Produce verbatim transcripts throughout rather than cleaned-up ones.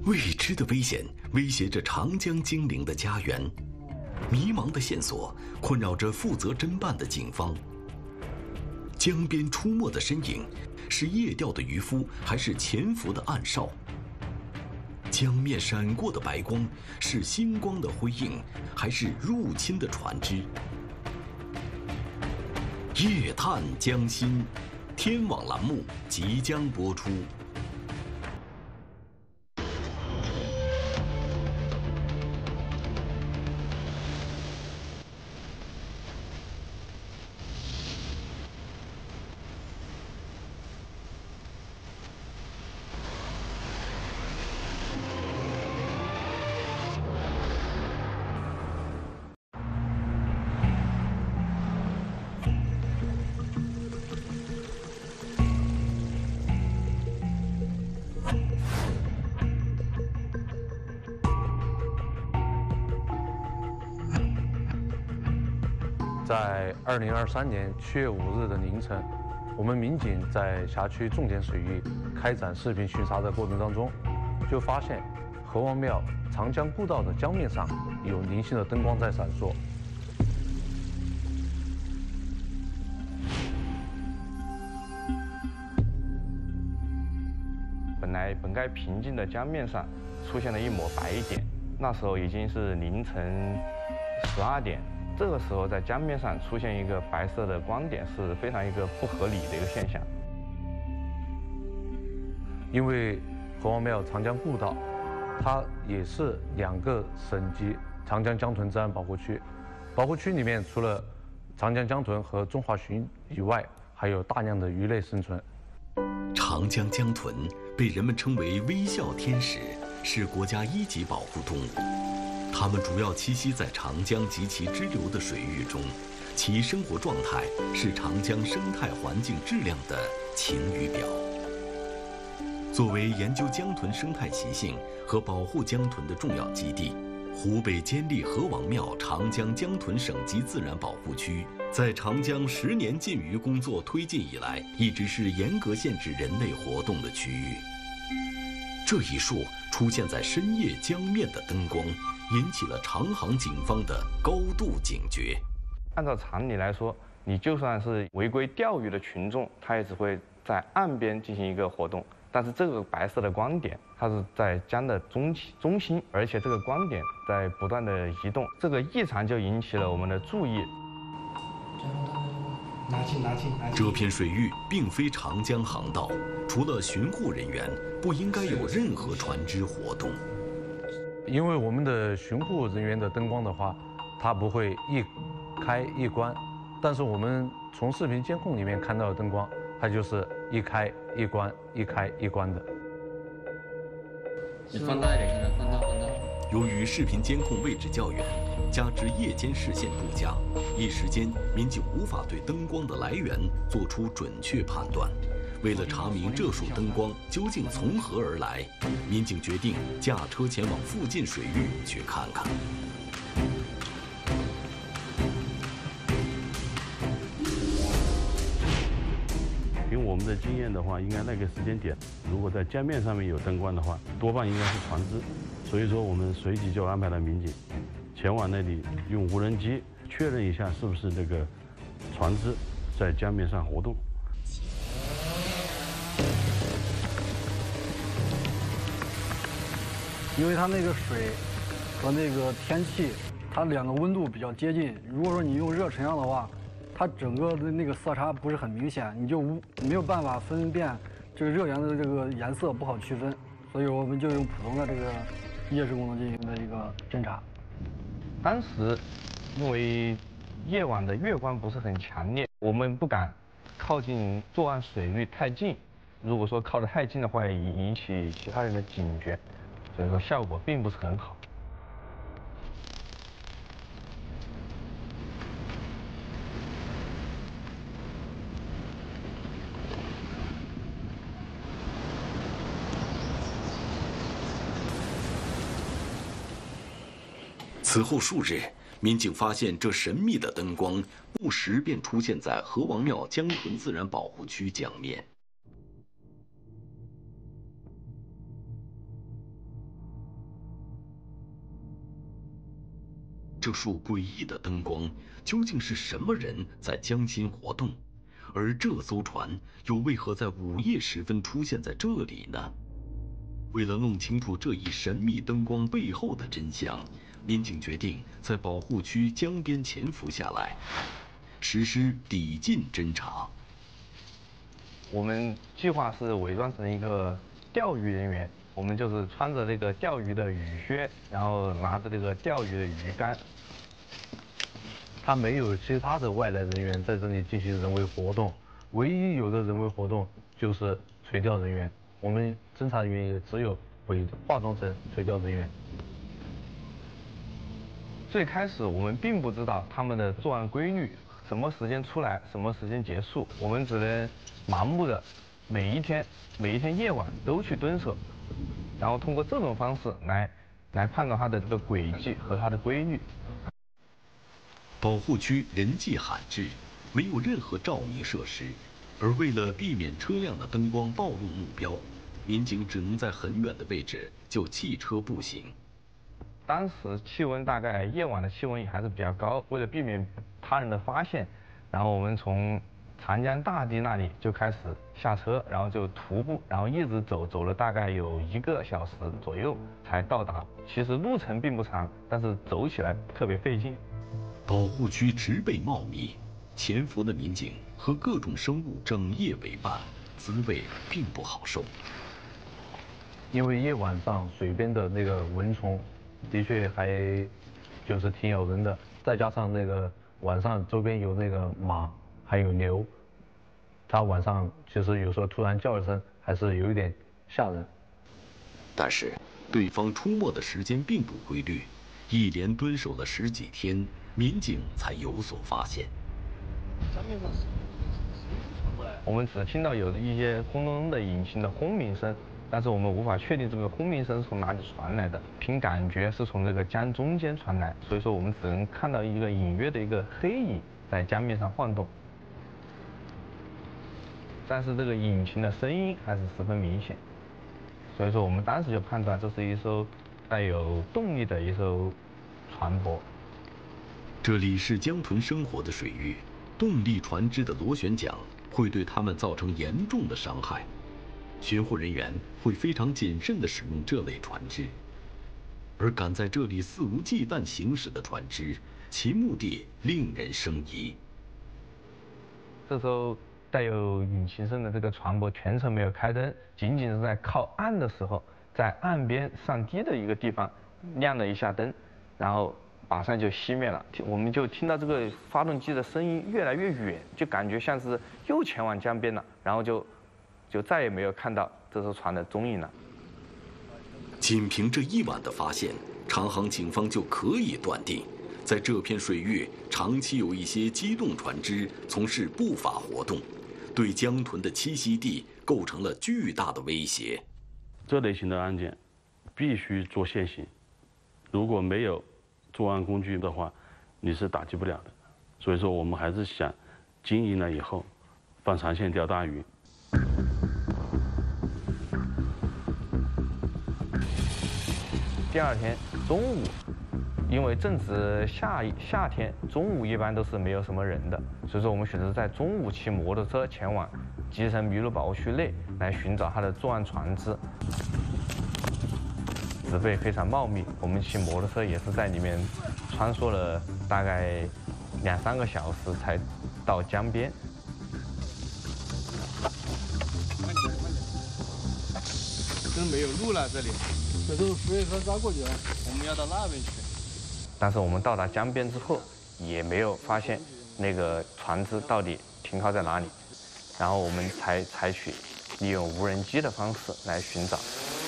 未知的危险威胁着长江精灵的家园，迷茫的线索困扰着负责侦办的警方。江边出没的身影，是夜钓的渔夫，还是潜伏的暗哨？江面闪过的白光，是星光的辉映，还是入侵的船只？夜探江心，天网栏目即将播出。 在二零二三年七月五日的凌晨，我们民警在辖区重点水域开展视频巡查的过程当中，就发现河王庙长江步道的江面上有零星的灯光在闪烁。 本来本该平静的江面上出现了一抹白点，那时候已经是凌晨十二点。这个时候在江面上出现一个白色的光点，是非常一个不合理的一个现象。 因为河王庙长江步道，它也是两个省级长江江豚自然保护区，保护区里面除了长江江豚和中华鲟以外，还有大量的鱼类生存。 长江江豚被人们称为微笑天使，是国家一级保护动物。它们主要栖息在长江及其支流的水域中，其生活状态是长江生态环境质量的晴雨表。作为研究江豚生态习性和保护江豚的重要基地，湖北监利河王庙长江江豚省级自然保护区，在长江十年禁渔工作推进以来，一直是严格限制人类活动的区域。这一束出现在深夜江面的灯光，引起了长航警方的高度警觉。 按照常理来说，你就算是违规钓鱼的群众，他也只会在岸边进行一个活动。但是这个白色的光点，它是在江的中中心，而且这个光点在不断的移动，这个异常就引起了我们的注意。 拿起拿起拿起。 这片水域并非长江航道，除了巡护人员，不应该有任何船只活动。 因为我们的巡护人员的灯光的话，它不会一开一关，但是我们从视频监控里面看到的灯光，它就是一开一关、一开一关的。 你放大一点看看，放大放大。 由于视频监控位置较远，加之夜间视线不佳，一时间民警无法对灯光的来源做出准确判断。为了查明这束灯光究竟从何而来，民警决定驾车前往附近水域去看看。 凭我们的经验的话，应该那个时间点，如果在江面上面有灯光的话，多半应该是船只。所以说，我们随即就安排了民警前往那里，用无人机确认一下是不是这个船只在江面上活动。 因为它那个水和那个天气，它两个温度比较接近。如果说你用热成像的话，它整个的那个色差不是很明显，你就无没有办法分辨这个热源的这个颜色，不好区分。所以我们就用普通的这个夜视功能进行的一个侦查。 当时因为夜晚的月光不是很强烈，我们不敢靠近作案水域太近。如果说靠得太近的话，会引起其他人的警觉。所以说效果并不是很好。 此后数日，民警发现这神秘的灯光不时便出现在河王庙江豚自然保护区江面。 这束诡异的灯光究竟是什么人在江心活动？而这艘船又为何在午夜时分出现在这里呢？为了弄清楚这一神秘灯光背后的真相，民警决定在保护区江边潜伏下来，实施抵近侦查。 我们计划是伪装成一个钓鱼人员，我们就是穿着那个钓鱼的雨靴，然后拿着这个钓鱼的鱼竿。 他没有其他的外来人员在这里进行人为活动，唯一有的人为活动就是垂钓人员。我们侦查人员也只有伪化妆成垂钓人员。 最开始我们并不知道他们的作案规律，什么时间出来，什么时间结束，我们只能盲目的每一天每一天夜晚都去蹲守，然后通过这种方式来来判断他的这个轨迹和他的规律。 保护区人迹罕至，没有任何照明设施，而为了避免车辆的灯光暴露目标，民警只能在很远的位置就汽车步行。 当时气温大概夜晚的气温也还是比较高，为了避免他人的发现，然后我们从长江大堤那里就开始下车，然后就徒步，然后一直走，走了大概有一个小时左右才到达。其实路程并不长，但是走起来特别费劲。 保护区植被茂密，潜伏的民警和各种生物整夜为伴，滋味并不好受。 因为夜晚上水边的那个蚊虫的确还就是挺咬人的，再加上那个晚上周边有那个马还有牛，它晚上其实有时候突然叫一声还是有一点吓人。 但是对方出没的时间并不规律，一连蹲守了十几天，民警才有所发现。 我们只听到有一些轰隆隆的引擎的轰鸣声，但是我们无法确定这个轰鸣声是从哪里传来的，凭感觉是从这个江中间传来，所以说我们只能看到一个隐约的一个黑影在江面上晃动，但是这个引擎的声音还是十分明显，所以说我们当时就判断这是一艘带有动力的一艘船舶。 这里是江豚生活的水域，动力船只的螺旋桨会对它们造成严重的伤害。巡护人员会非常谨慎地使用这类船只，而敢在这里肆无忌惮行驶的船只，其目的令人生疑。 这时候带有引擎声的这个船舶全程没有开灯，仅仅是在靠岸的时候，在岸边上低的一个地方亮了一下灯，然后马上就熄灭了。我们就听到这个发动机的声音越来越远，就感觉像是又前往江边了，然后就就再也没有看到这艘船的踪影了。 仅凭这一晚的发现，长航警方就可以断定，在这片水域长期有一些机动船只从事不法活动，对江豚的栖息地构成了巨大的威胁。 这类型的案件必须做现行，如果没有作案工具的话，你是打击不了的。所以说，我们还是想经营了以后，放长线钓大鱼。 第二天中午，因为正值夏夏天，中午一般都是没有什么人的，所以说我们选择在中午骑摩托车前往集成麋鹿保护区内来寻找它的作案船只。植被非常茂密，我们骑摩托车也是在里面穿梭了大概两三个小时才到江边。 真没有路了，这里。 这都是水河咋过去啊？ 我们要到那边去。 但是我们到达江边之后，也没有发现那个船只到底停靠在哪里，然后我们才采取利用无人机的方式来寻找。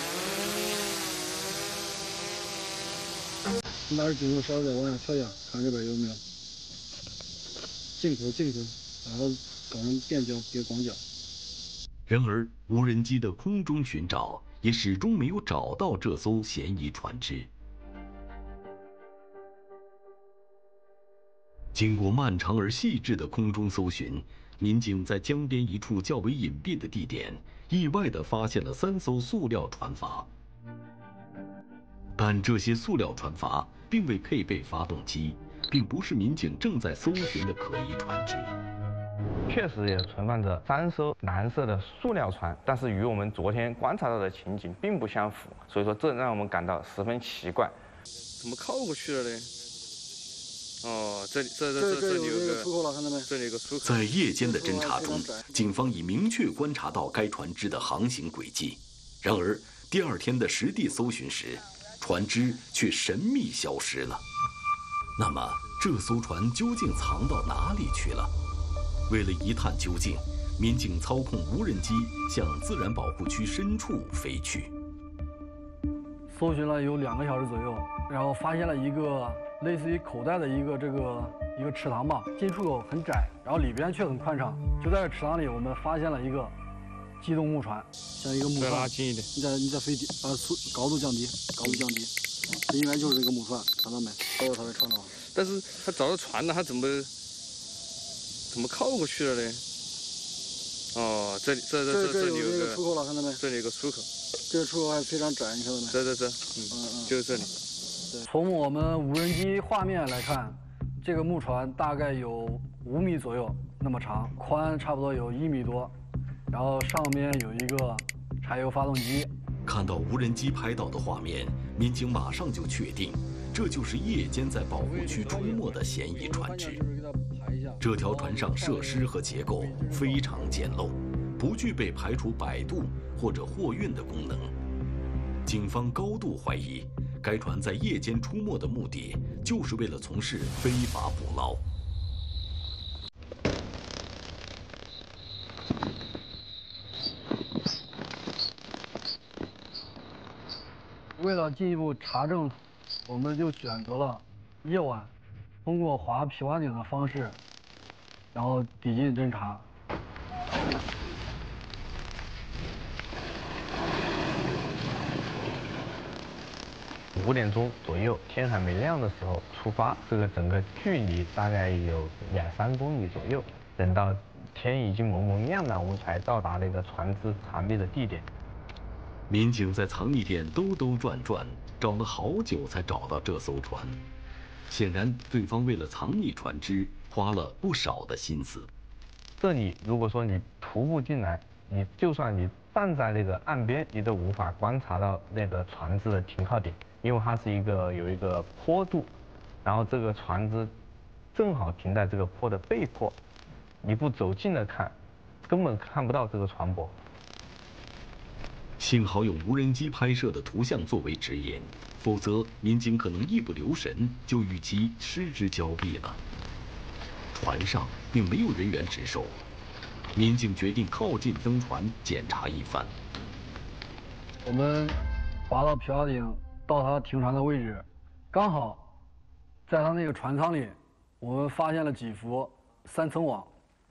拿着警示稍微再往下调一下，看这边有没有进口进口，然后搞成电角别光角。 然而，无人机的空中寻找也始终没有找到这艘嫌疑船只。经过漫长而细致的空中搜寻，民警在江边一处较为隐蔽的地点，意外地发现了三艘塑料船筏。但这些塑料船筏并并未配备发动机，并不是民警正在搜寻的可疑船只。 确实也存放着三艘蓝色的塑料船，但是与我们昨天观察到的情景并不相符，所以说这让我们感到十分奇怪。 怎么靠过去了呢？哦，这里这这这这里有个出口了，看到没？ 这里有个出口。 在夜间的侦查中，警方已明确观察到该船只的航行轨迹。然而，第二天的实地搜寻时，船只却神秘消失了。那么，这艘船究竟藏到哪里去了？为了一探究竟，民警操控无人机向自然保护区深处飞去。 搜寻了有两个小时左右，然后发现了一个类似于口袋的一个这个一个池塘吧，进出口很窄，然后里边却很宽敞。就在这池塘里，我们发现了一个机动木船，像一个木再船。 拉近一点。 你再你再飞低，把速高度降低，高度降低。这应该就是一个木船，看到没？包括它的船长。 但是他找到船了，他怎么怎么靠过去了呢？哦，这里这这这这里有个出口了，看到没？ 这里有个出口。 这个出口还非常窄，你看到没？ 这这这，嗯嗯嗯，就是这里。 从我们无人机画面来看，这个木船大概有五米左右那么长，宽差不多有一米多，然后上面有一个柴油发动机。 看到无人机拍到的画面，民警马上就确定，这就是夜间在保护区出没的嫌疑船只。这条船上设施和结构非常简陋，不具备排除摆渡或者货运的功能。警方高度怀疑，该船在夜间出没的目的就是为了从事非法捕捞。 为了进一步查证，我们就选择了夜晚，通过划皮划艇的方式，然后抵近侦查。 五点钟左右，天还没亮的时候出发，这个整个距离大概有两三公里左右。等到天已经蒙蒙亮了，我们才到达那个船只藏匿的地点。 民警在藏匿点兜兜转转，找了好久才找到这艘船。显然，对方为了藏匿船只，花了不少的心思。 这里如果说你徒步进来，你就算你站在那个岸边，你都无法观察到那个船只的停靠点，因为它是一个有一个坡度，然后这个船只正好停在这个坡的背坡，你不走近了看，根本看不到这个船舶。 幸好有无人机拍摄的图像作为指引，否则民警可能一不留神就与其失之交臂了。船上并没有人员值守，民警决定靠近登船检查一番。 我们划到皮划艇到它停船的位置，刚好在它那个船舱里，我们发现了几幅三层网。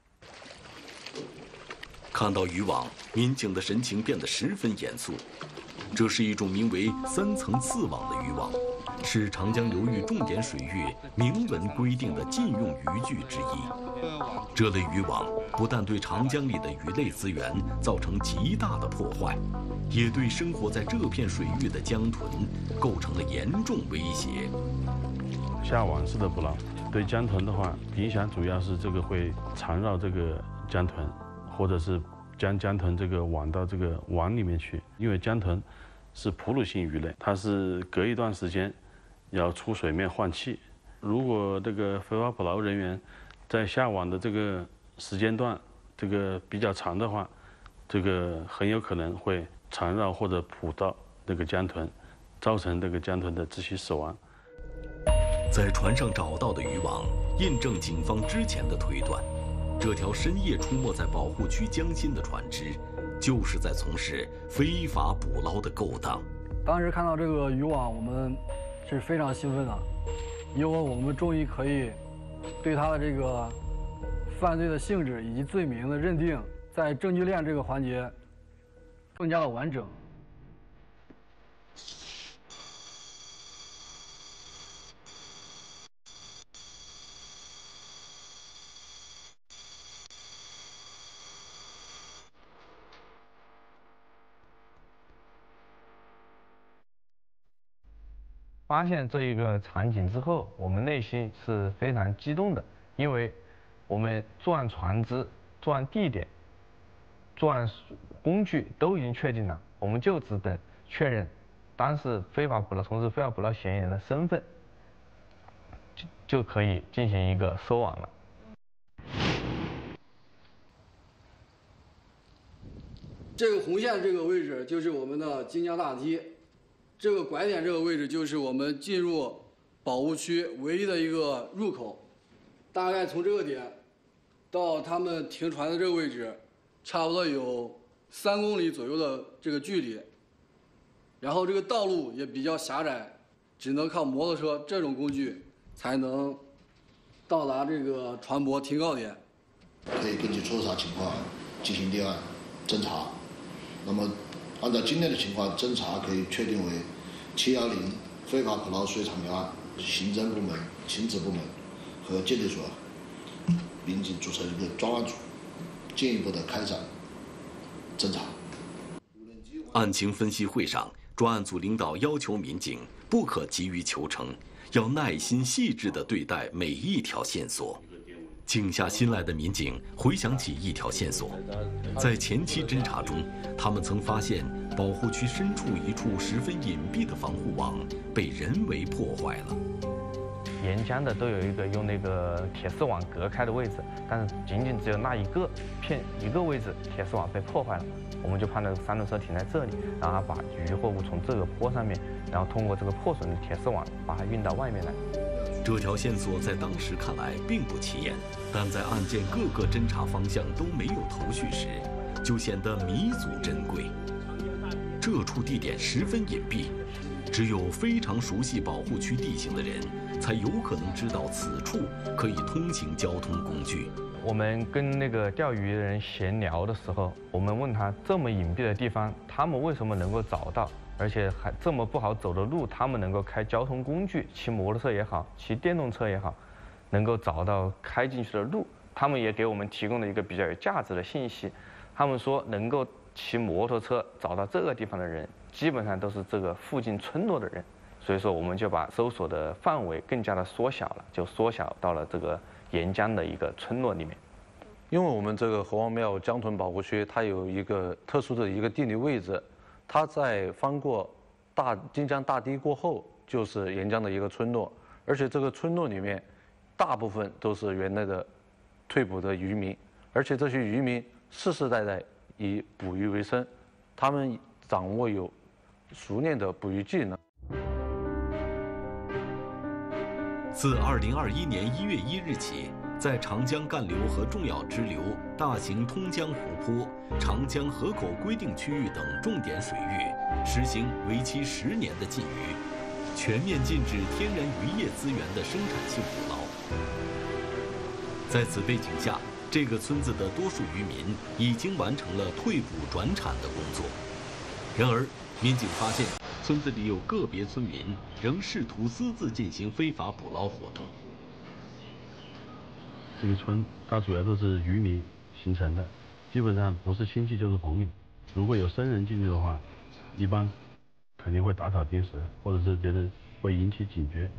看到渔网，民警的神情变得十分严肃。这是一种名为三层刺网的渔网，是长江流域重点水域明文规定的禁用渔具之一。这类渔网不但对长江里的鱼类资源造成极大的破坏，也对生活在这片水域的江豚构成了严重威胁。 下网式的捕捞对江豚的话，影响主要是这个会缠绕这个江豚，或者是将江豚这个网到这个网里面去。因为江豚是哺乳性鱼类，它是隔一段时间要出水面换气。如果这个非法捕捞人员在下网的这个时间段这个比较长的话，这个很有可能会缠绕或者捕到这个江豚，造成这个江豚的窒息死亡。 在船上找到的渔网印证警方之前的推断，这条深夜出没在保护区江心的船只，就是在从事非法捕捞的勾当。 当时看到这个渔网，我们是非常兴奋的，因为我们终于可以对它的这个犯罪的性质以及罪名的认定，在证据链这个环节更加的完整。 发现这一个场景之后，我们内心是非常激动的，因为我们作案船只、作案地点、作案工具都已经确定了，我们就只等确认当时非法捕捞从事非法捕捞嫌疑人的身份，就就可以进行一个收网了。 这个红线这个位置就是我们的金江大堤，这个拐点这个位置就是我们进入保护区唯一的一个入口，大概从这个点到他们停船的这个位置，差不多有三公里左右的这个距离。然后这个道路也比较狭窄，只能靠摩托车这种工具才能到达这个船舶停靠点。 可以根据抽查情况进行立案侦查。那么，按照今天的情况，侦查可以确定为七一零非法捕捞水产品案，刑侦部门、刑侦部门和鉴定所民警组成一个专案组，进一步的开展侦查。 案情分析会上，专案组领导要求民警不可急于求成，要耐心细致地对待每一条线索。静下心来的民警回想起一条线索，在前期侦查中，他们曾发现保护区深处一处十分隐蔽的防护网被人为破坏了。 沿江的都有一个用那个铁丝网隔开的位置，但是仅仅只有那一个片一个位置铁丝网被破坏了，我们就判断三轮车停在这里，然后把渔货物从这个坡上面，然后通过这个破损的铁丝网把它运到外面来。 这条线索在当时看来并不起眼，但在案件各个侦查方向都没有头绪时，就显得弥足珍贵。这处地点十分隐蔽，只有非常熟悉保护区地形的人，才有可能知道此处可以通行交通工具。 我们跟那个钓鱼的人闲聊的时候，我们问他这么隐蔽的地方，他们为什么能够找到？而且还这么不好走的路，他们能够开交通工具，骑摩托车也好，骑电动车也好，能够找到开进去的路。他们也给我们提供了一个比较有价值的信息。他们说，能够骑摩托车找到这个地方的人，基本上都是这个附近村落的人。所以说，我们就把搜索的范围更加的缩小了，就缩小到了这个沿江的一个村落里面。 因为我们这个河王庙江豚保护区，它有一个特殊的一个地理位置。它在翻过大金江大堤过后，就是沿江的一个村落，而且这个村落里面，大部分都是原来的退捕的渔民，而且这些渔民世世代代以捕鱼为生，他们掌握有熟练的捕鱼技能。 自二零二一年一月一日起，在长江干流和重要支流、大型通江湖泊、长江河口规定区域等重点水域，实行为期十年的禁渔，全面禁止天然渔业资源的生产性捕捞。在此背景下，这个村子的多数渔民已经完成了退捕转产的工作。然而，民警发现，村子里有个别村民仍试图私自进行非法捕捞活动。 这个村它主要都是渔民形成的，基本上不是亲戚就是朋友。如果有生人进去的话，一般肯定会打草惊蛇，或者是觉得会引起警觉。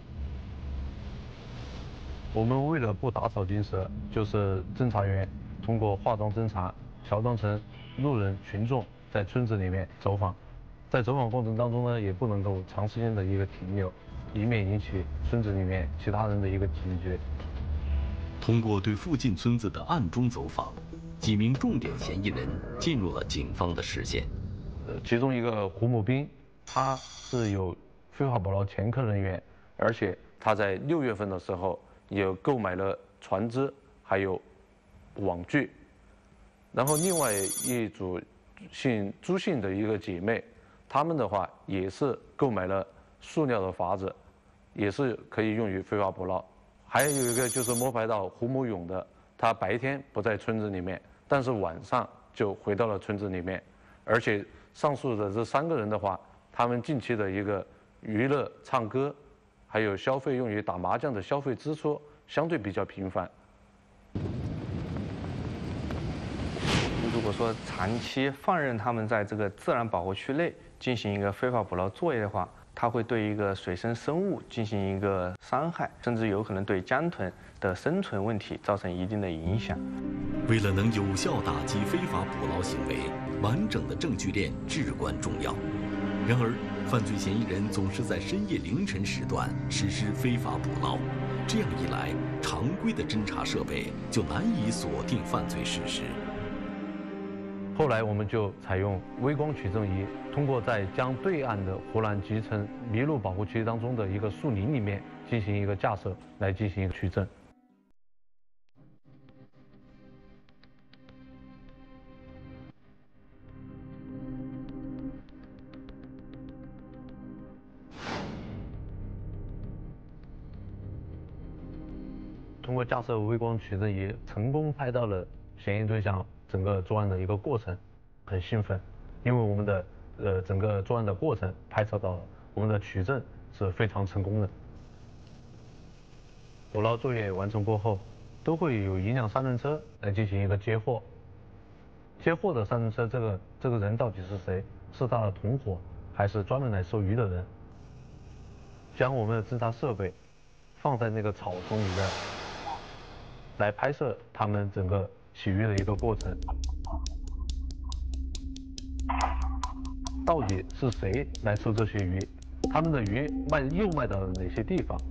我们为了不打草惊蛇，就是侦查员通过化妆侦查，乔装成路人群众，在村子里面走访。在走访过程当中呢，也不能够长时间的一个停留，以免引起村子里面其他人的一个警觉。 通过对附近村子的暗中走访，几名重点嫌疑人进入了警方的视线。 呃，其中一个胡某斌，他是有非法捕捞前科人员，而且他在六月份的时候也购买了船只，还有网具。然后另外一组姓朱姓的一个姐妹，她们的话也是购买了塑料的筏子，也是可以用于非法捕捞。还有一个就是摸排到胡某勇的，他白天不在村子里面，但是晚上就回到了村子里面。而且上述的这三个人的话，他们近期的一个娱乐、唱歌，还有消费用于打麻将的消费支出相对比较频繁。 如果说长期放任他们在这个自然保护区内进行一个非法捕捞作业的话， 它会对一个水生生物进行一个伤害，甚至有可能对江豚的生存问题造成一定的影响。 为了能有效打击非法捕捞行为，完整的证据链至关重要。然而，犯罪嫌疑人总是在深夜凌晨时段实施非法捕捞，这样一来，常规的侦查设备就难以锁定犯罪事实。 后来我们就采用微光取证仪，通过在江对岸的湖南集成麋鹿保护区当中的一个树林里面进行一个架设，来进行一个取证。通过架设微光取证仪，成功拍到了嫌疑对象整个作案的一个过程，很兴奋，因为我们的呃整个作案的过程拍摄到了，我们的取证是非常成功的。捕捞作业完成过后，都会有一辆三轮车来进行一个接货。接货的三轮车这个这个人到底是谁？是他的同伙，还是专门来收鱼的人？将我们的侦查设备放在那个草丛里面，来拍摄他们整个洗鱼的一个过程。到底是谁来收这些鱼？他们的鱼卖又卖到了哪些地方？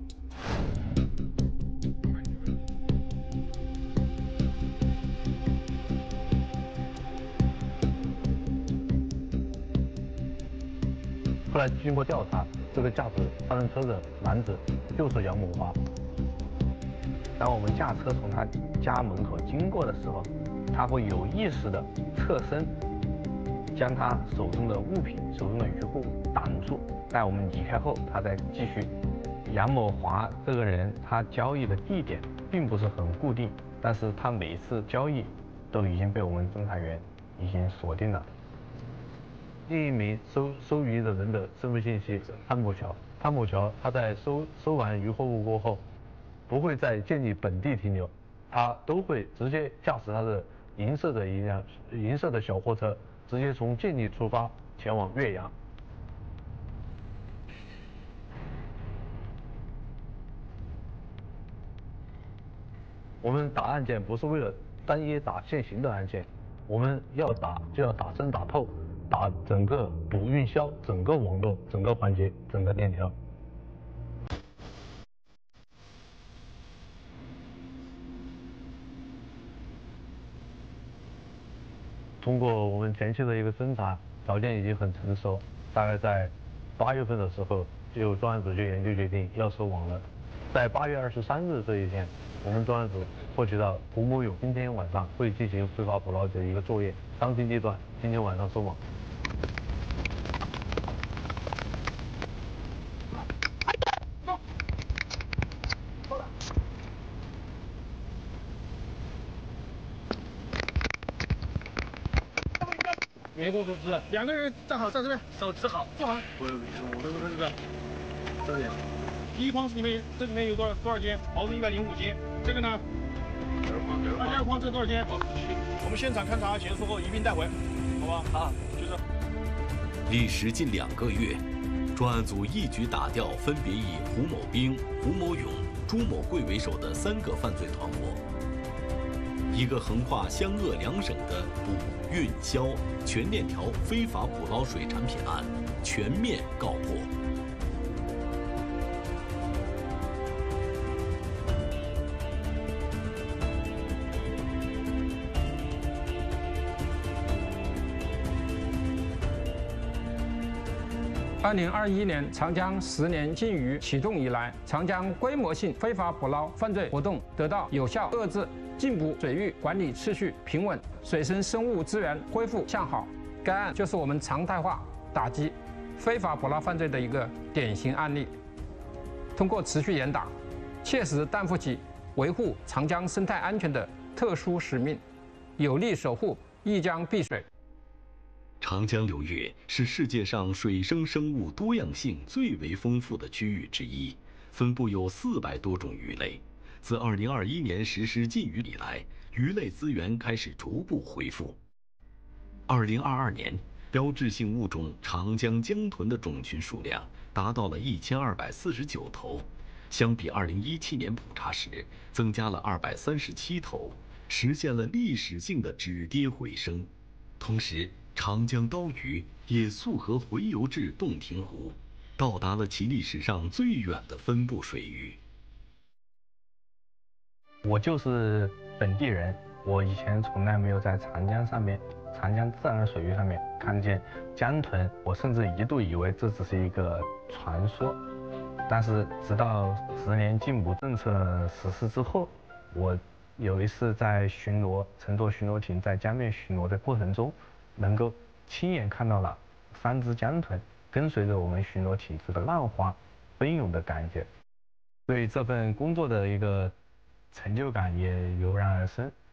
后来经过调查，这个驾驶三轮车的男子就是杨某华。 当我们驾车从他家门口经过的时候，他会有意识的侧身，将他手中的物品、手中的鱼货挡住。在我们离开后，他再继续。杨某华这个人，他交易的地点并不是很固定，但是他每次交易都已经被我们侦查员已经锁定了。 另一名收收鱼的人的身份信息潘某桥，潘某桥他在收收完鱼货物过后，不会在建立本地停留，他都会直接驾驶他的银色的一辆银色的小货车，直接从建立出发前往岳阳。我们打案件不是为了单一打现行的案件，我们要打就要打深打透，打整个捕运销整个网络整个环节整个链条。通过我们前期的一个侦查，条件已经很成熟，大概在八月份的时候，就专案组就研究决定要收网了。在八月二十三日这一天，我们专案组获取到胡某勇今天晚上会进行非法捕捞的一个作业，当机立断，今天晚上收网。 别过组织，两个人站好，站这边，手指好，坐好。不是不是，我不是这个，这里。第一筐里面，这里面有多少多少斤？毛子一百零五斤。这个呢？第二筐，第二筐这多少斤？我们现场勘查结束后一并带回，好吧？好，就这。 历时近两个月，专案组一举打掉分别以胡某兵、胡某勇、朱某贵为首的三个犯罪团伙。一个横跨湘鄂两省的捕运销全链条非法捕捞水产品案全面告破。 二零二一年长江十年禁渔启动以来，长江规模性非法捕捞犯罪活动得到有效遏制，禁捕水域管理秩序平稳，水生生物资源恢复向好。该案就是我们常态化打击非法捕捞犯罪的一个典型案例。通过持续严打，切实担负起维护长江生态安全的特殊使命，有力守护一江碧水。 长江流域是世界上水生生物多样性最为丰富的区域之一，分布有四百多种鱼类。自二零二一年实施禁渔以来，鱼类资源开始逐步恢复。二零二二年，标志性物种长江江豚的种群数量达到了一千二百四十九头，相比二零一七年普查时增加了二百三十七头，实现了历史性的止跌回升。同时，长江刀鱼也溯河回游至洞庭湖，到达了其历史上最远的分布水域。 我就是本地人，我以前从来没有在长江上面、长江自然水域上面看见江豚，我甚至一度以为这只是一个传说。但是直到十年禁捕政策实施之后，我有一次在巡逻，乘坐巡逻艇在江面巡逻的过程中，能够亲眼看到了三只江豚跟随着我们巡逻艇这个浪花奔涌的感觉，对这份工作的一个成就感也油然而生。